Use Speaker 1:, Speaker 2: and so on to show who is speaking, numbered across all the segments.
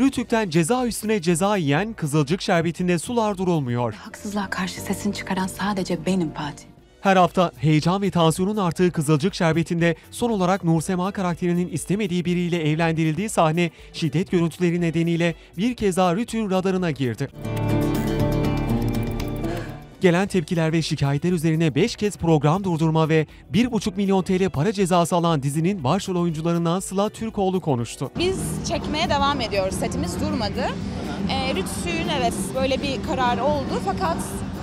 Speaker 1: Rütük'ten ceza üstüne ceza yiyen Kızılcık Şerbeti'nde sular durulmuyor.
Speaker 2: Haksızlığa karşı sesini çıkaran sadece benim Fatih.
Speaker 1: Her hafta heyecan ve tansiyonun arttığı Kızılcık Şerbeti'nde son olarak Nursema karakterinin istemediği biriyle evlendirildiği sahne şiddet görüntüleri nedeniyle bir kez daha Rütük'ün radarına girdi. Gelen tepkiler ve şikayetler üzerine 5 kez program durdurma ve 1,5 milyon TL para cezası alan dizinin başrol oyuncularından Sıla Türkoğlu konuştu.
Speaker 3: Biz çekmeye devam ediyoruz. Setimiz durmadı. Rütük'ün evet böyle bir karar oldu fakat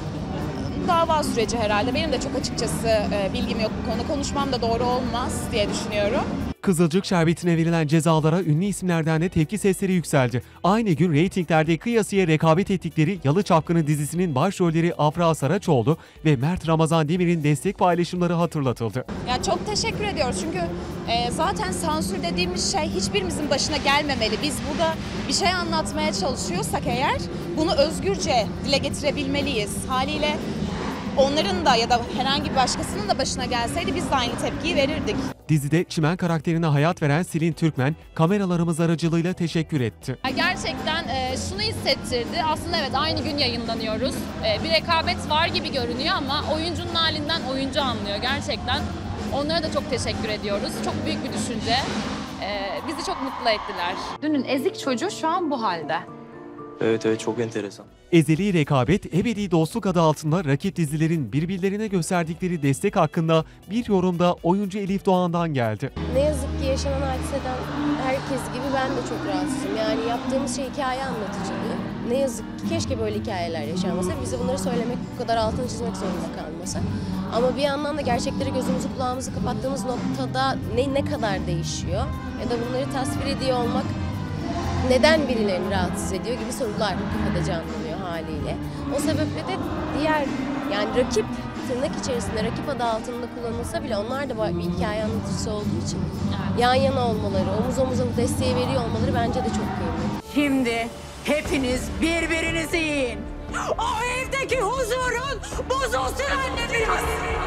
Speaker 3: dava süreci herhalde. Benim de çok açıkçası bilgim yok bu konuda. Konuşmam da doğru olmaz diye düşünüyorum.
Speaker 1: Kızılcık Şerbeti'ne verilen cezalara ünlü isimlerden de tepki sesleri yükseldi. Aynı gün reytinglerde kıyasıya rekabet ettikleri Yalı Çapkını dizisinin başrolleri Afra Saraçoğlu ve Mert Ramazan Demir'in destek paylaşımları hatırlatıldı.
Speaker 3: Ya çok teşekkür ediyoruz çünkü zaten sansür dediğimiz şey hiçbirimizin başına gelmemeli. Biz burada bir şey anlatmaya çalışıyorsak eğer bunu özgürce dile getirebilmeliyiz. Haliyle onların da ya da herhangi bir başkasının da başına gelseydi biz de aynı tepkiyi verirdik.
Speaker 1: Dizide Çimen karakterine hayat veren Selin Türkmen kameralarımız aracılığıyla teşekkür etti.
Speaker 4: Gerçekten şunu hissettirdi. Aslında evet aynı gün yayınlanıyoruz. Bir rekabet var gibi görünüyor ama oyuncunun halinden oyuncu anlıyor gerçekten. Onlara da çok teşekkür ediyoruz. Çok büyük bir düşünce. Bizi çok mutlu ettiler.
Speaker 2: Dünün ezik çocuğu şu an bu halde.
Speaker 5: Evet çok enteresan.
Speaker 1: Ezeli rekabet, ebedi dostluk adı altında rakip dizilerin birbirlerine gösterdikleri destek hakkında bir yorumda oyuncu Elif Doğan'dan geldi.
Speaker 6: Ne yazık ki yaşanan hadiseden herkes gibi ben de çok rahatsızım. Yani yaptığımız şey hikaye anlatıcılığı. Ne yazık ki keşke böyle hikayeler yaşanmasa. Bize bunları söylemek, bu kadar altını çizmek zorunda kalmasa. Ama bir yandan da gerçekleri gözümüzü kulağımızı kapattığımız noktada ne kadar değişiyor ya da bunları tasvir ediyor olmak neden birilerini rahatsız ediyor gibi sorular kafada canlanıyor haliyle. O sebeple de diğer yani rakip tırnak içerisinde rakip adı altında kullanılsa bile onlar da bir hikaye anlatıcısı olduğu için yan yana olmaları, omuz omuza bu desteği veriyor olmaları bence de çok kıymetli.
Speaker 7: Şimdi hepiniz birbirinizi yiyin. O evdeki huzurun bozulsun anne biraz.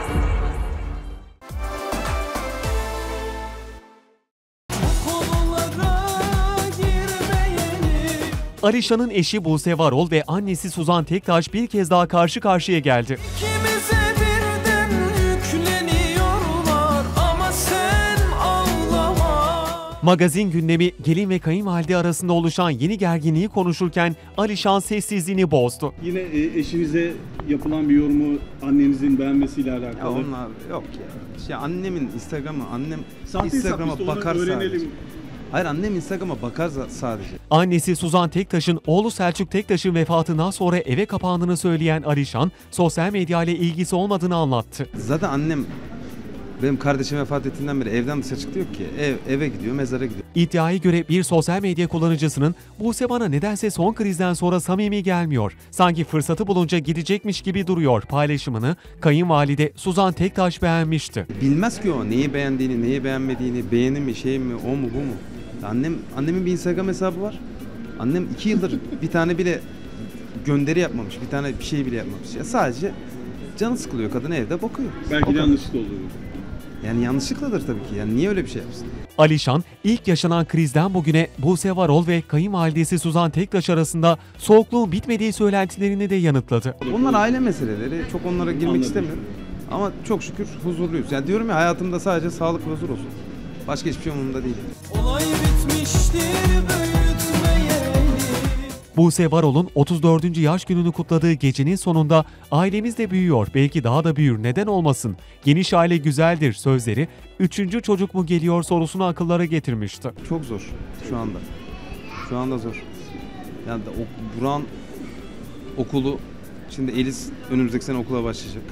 Speaker 1: Alişan'ın eşi Buse Varol ve annesi Suzan Tektaş bir kez daha karşı karşıya geldi.
Speaker 8: İkimize birden yükleniyorlar ama sen ağlama.
Speaker 1: Magazin gündemi gelin ve kayınvalide arasında oluşan yeni gerginliği konuşurken Alişan sessizliğini bozdu.
Speaker 9: Yine eşinize yapılan bir yorumu annenizin beğenmesiyle alakalı.
Speaker 10: Ya onlar yok ya. Annemin Instagram'ı,
Speaker 9: Sahte
Speaker 10: Instagram'a bakar
Speaker 9: öğrenelim.
Speaker 10: sadece. Hayır annem Instagram'a bakar sadece.
Speaker 1: Annesi Suzan Tektaş'ın oğlu Selçuk Tektaş'ın vefatından sonra eve kapandığını söyleyen Alişan, sosyal medya ile ilgisi olmadığını anlattı.
Speaker 10: Zaten annem benim kardeşim vefat ettiğinden beri evden dışarı çıktı yok ki. Eve gidiyor, mezara gidiyor.
Speaker 1: İddiaya göre bir sosyal medya kullanıcısının Buse bana nedense son krizden sonra samimi gelmiyor. Sanki fırsatı bulunca gidecekmiş gibi duruyor paylaşımını kayınvalide Suzan Tektaş beğenmişti.
Speaker 10: Bilmez ki o neyi beğendiğini, neyi beğenmediğini, beğeni mi, şey mi, o mu, bu mu? Annemin bir Instagram hesabı var. Annem 2 yıldır bir tane bile gönderi yapmamış, bir tane bir şey bile yapmamış. Ya sadece canı sıkılıyor, kadın evde bakıyor.
Speaker 9: Belki de yanlışlıkla oluyor.
Speaker 10: Yani yanlışlıkladır tabii ki. Yani niye öyle bir şey yapsın?
Speaker 1: Alişan, ilk yaşanan krizden bugüne Buse Varol ve kayınvalidesi Suzan Tektaş arasında soğukluğun bitmediği söylentilerini de yanıtladı.
Speaker 10: Onlar aile meseleleri, çok onlara girmek istemiyorum. Ama çok şükür huzurluyuz. Yani diyorum ya hayatımda sadece sağlık ve huzur olsun. Başka hiçbir şey umurumda değil.
Speaker 8: Olay bitmiştir büyütmeyeli.
Speaker 1: Buse Varol'un 34. yaş gününü kutladığı gecenin sonunda ailemiz de büyüyor, belki daha da büyür, neden olmasın? Geniş aile güzeldir sözleri 3. çocuk mu geliyor sorusunu akıllara getirmişti.
Speaker 10: Çok zor şu anda. Şu anda zor. Yani Burak'ın okulu, şimdi Elis önümüzdeki sene okula başlayacak.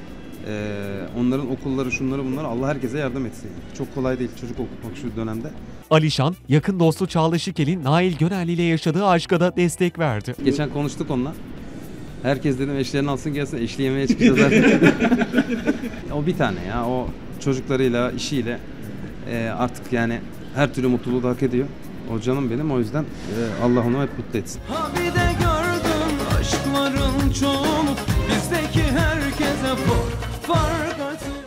Speaker 10: Onların okulları, şunları bunları, Allah herkese yardım etsin. Çok kolay değil çocuk okutmak şu dönemde.
Speaker 1: Alişan, yakın dostu Çağla Şikel'in Nail Gönelli ile yaşadığı aşka da destek verdi.
Speaker 10: Geçen konuştuk onunla. Herkes dedim eşlerini alsın gelsin, eşli yemeğe çıkacağız zaten. O bir tane ya, o çocuklarıyla, işiyle artık yani her türlü mutluluğu da hak ediyor. O canım benim, o yüzden Allah onu hep mutlu etsin.
Speaker 8: Ha bir de gördüm aşkların çoğunu, bizdeki herkese fark atıyor.